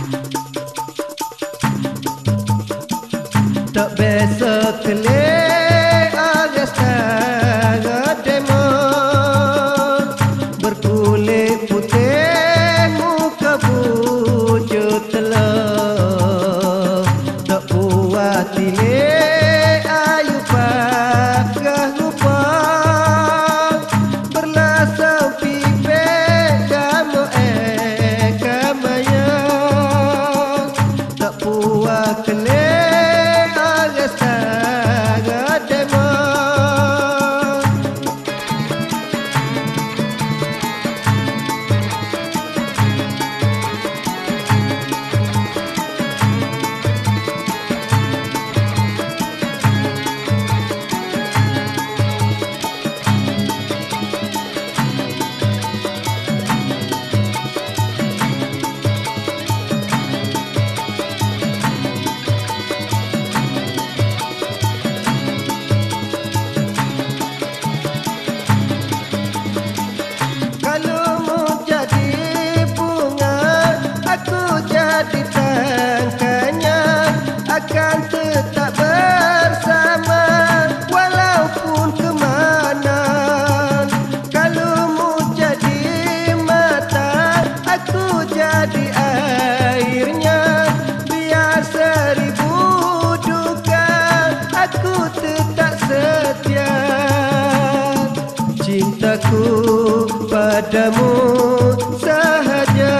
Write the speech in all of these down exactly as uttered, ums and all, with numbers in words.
Tak biasa kele agasta gademon berkulit putih muka pucuk telur tak puas tile ayu pakah lupa berlasau pipe kamu eh kamaya tak puas kele akan tetap bersama walaupun kemana. Kalau mu jadi mata, aku jadi airnya. Biar seribu duka, aku tetap setia. Cintaku padamu sahaja,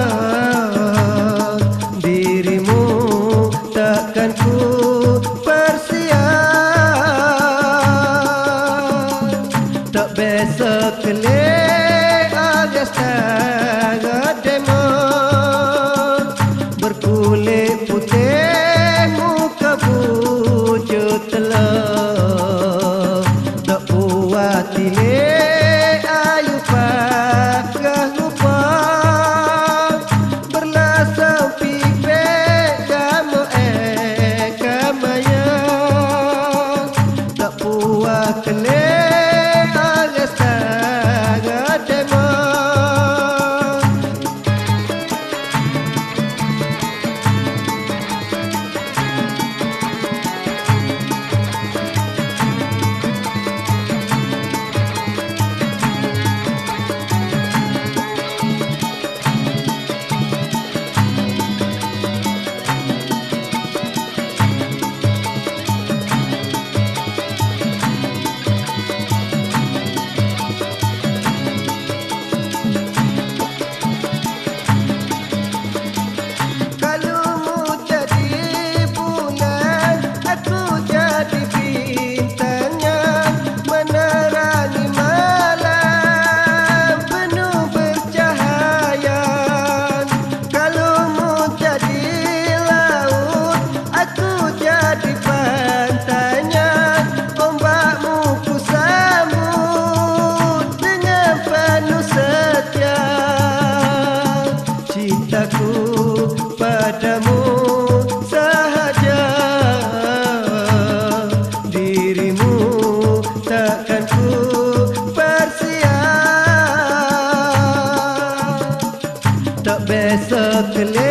dirimu takkan ku persian. Tak biasa kele agasta gademon berkulit putih muka pucuk telur tak puas tile ayu pakah lupa berlasau pipe kamu eh kamaya tak puas kele agasta gademon. Cintaku padamu sahaja, dirimu takkan ku persian. Tak biasa kele